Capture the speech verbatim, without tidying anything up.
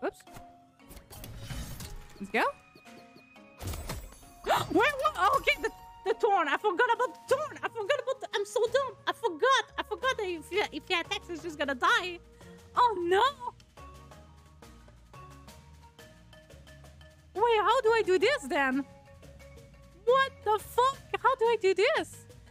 Oops. Let's go. Wait, what? Oh, okay, the, the thorn. I forgot about the thorn. I forgot about the... I'm so dumb. I forgot. I forgot that if you, if you attack, it's just gonna die. Oh, no. Wait, how do I do this then? What the fuck? How do I do this?